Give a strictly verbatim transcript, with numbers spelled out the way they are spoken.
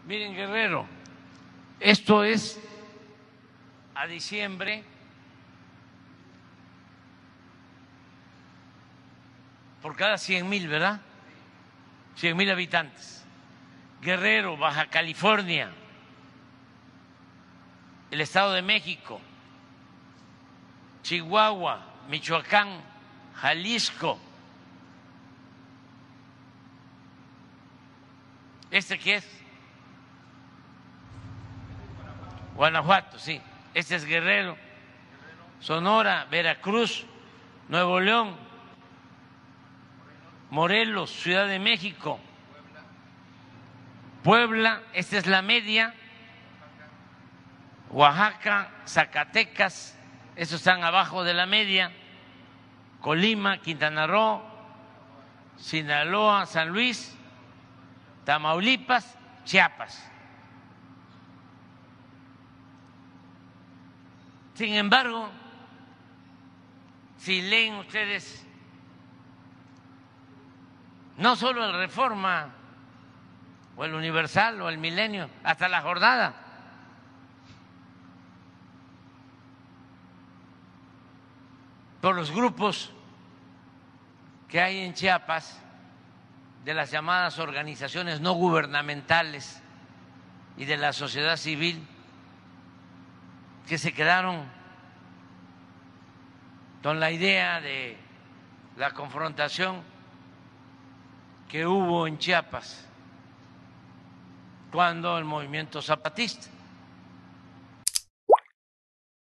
Miren, Guerrero, esto es a diciembre, por cada cien mil, ¿verdad? cien mil habitantes. Guerrero, Baja California, el Estado de México, Chihuahua, Michoacán, Jalisco. ¿Este qué es? Guanajuato, sí. Este es Guerrero, Sonora, Veracruz, Nuevo León, Morelos, Ciudad de México, Puebla, esta es la media, Oaxaca, Zacatecas, estos están abajo de la media, Colima, Quintana Roo, Sinaloa, San Luis, Tamaulipas, Chiapas. Sin embargo, si leen ustedes no solo el Reforma o el Universal o el Milenio, hasta la Jornada, por los grupos que hay en Chiapas de las llamadas organizaciones no gubernamentales y de la sociedad civil, que se quedaron con la idea de la confrontación que hubo en Chiapas cuando el movimiento zapatista